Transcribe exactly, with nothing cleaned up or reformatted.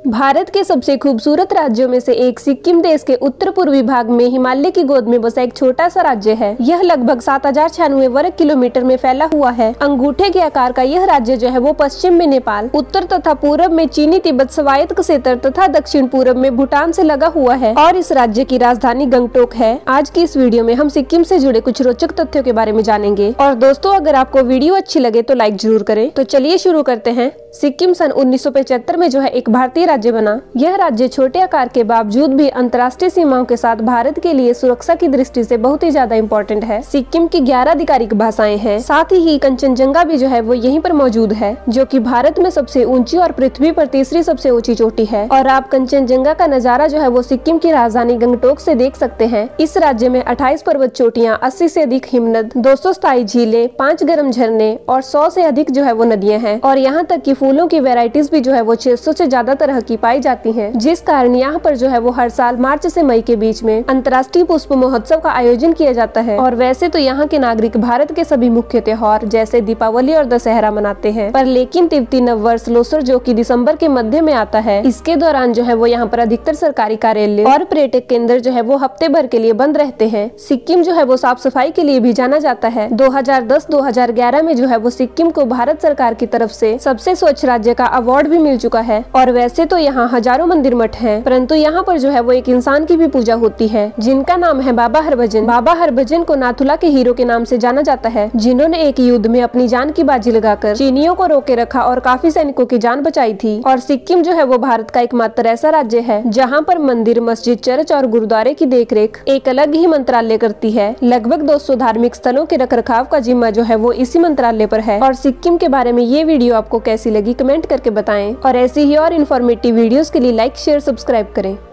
भारत के सबसे खूबसूरत राज्यों में से एक सिक्किम देश के उत्तर पूर्वी भाग में हिमालय की गोद में बसा एक छोटा सा राज्य है। यह लगभग सात हजार छियानवे वर्ग किलोमीटर में फैला हुआ है। अंगूठे के आकार का यह राज्य जो है वो पश्चिम में नेपाल, उत्तर तथा पूरब में चीनी तिब्बत स्वायत्त क्षेत्र तथा दक्षिण पूरब में भूटान से लगा हुआ है और इस राज्य की राजधानी गंगटोक है। आज की इस वीडियो में हम सिक्किम से जुड़े कुछ रोचक तथ्यों के बारे में जानेंगे। और दोस्तों, अगर आपको वीडियो अच्छी लगे तो लाइक जरूर करें। तो चलिए शुरू करते हैं। सिक्किम सन उन्नीस सौ पचहत्तर में जो है एक भारतीय राज्य बना। यह राज्य छोटे आकार के बावजूद भी अंतर्राष्ट्रीय सीमाओं के साथ भारत के लिए सुरक्षा की दृष्टि से बहुत ही ज्यादा इम्पोर्टेंट है। सिक्किम की ग्यारह आधिकारिक भाषाएं हैं। साथ ही कंचनजंगा भी जो है वो यहीं पर मौजूद है, जो कि भारत में सबसे ऊंची और पृथ्वी पर तीसरी सबसे ऊंची चोटी है। और आप कंचनजंगा का नजारा जो है वो सिक्किम की राजधानी गंगटोक से देख सकते हैं। इस राज्य में अट्ठाईस पर्वत चोटियाँ, अस्सी से अधिक हिमनद, दो सौ स्थायी झीलें, पाँच गर्म झरने और सौ से अधिक जो है वो नदियाँ हैं। और यहाँ तक की फूलों की वैरायटीज भी जो है वो छह सौ से ज्यादा तरह की पाई जाती हैं, जिस कारण यहाँ पर जो है वो हर साल मार्च से मई के बीच में अंतर्राष्ट्रीय पुष्प महोत्सव का आयोजन किया जाता है। और वैसे तो यहाँ के नागरिक भारत के सभी मुख्य त्योहार जैसे दीपावली और दशहरा मनाते हैं, पर लेकिन तिब्बती नव वर्ष लोसर जो कि दिसंबर के मध्य में आता है, इसके दौरान जो है वो यहाँ पर अधिकतर सरकारी कार्यालय और पर्यटक केंद्र जो है वो हफ्ते भर के लिए बंद रहते हैं। सिक्किम जो है वो साफ सफाई के लिए भी जाना जाता है। दो हजार दस दो हजार ग्यारह में जो है वो सिक्किम को भारत सरकार की तरफ से सबसे स्वच्छ राज्य का अवार्ड भी मिल चुका है। और वैसे तो यहाँ हजारों मंदिर मठ हैं, परंतु यहाँ पर जो है वो एक इंसान की भी पूजा होती है, जिनका नाम है बाबा हरभजन। बाबा हरभजन को नाथुला के हीरो के नाम से जाना जाता है, जिन्होंने एक युद्ध में अपनी जान की बाजी लगाकर चीनियों को रोके रखा और काफी सैनिकों की जान बचाई थी। और सिक्किम जो है वो भारत का एकमात्र ऐसा राज्य है जहाँ पर मंदिर, मस्जिद, चर्च और गुरुद्वारे की देखरेख एक अलग ही मंत्रालय करती है। लगभग दो सौ धार्मिक स्थलों के रखरखाव का जिम्मा जो है वो इसी मंत्रालय पर है। और सिक्किम के बारे में ये वीडियो आपको कैसी लगी कमेंट करके बताएं। और ऐसी ही और इन्फॉर्मेटिव वीडियोस के लिए लाइक, शेयर, सब्सक्राइब करें।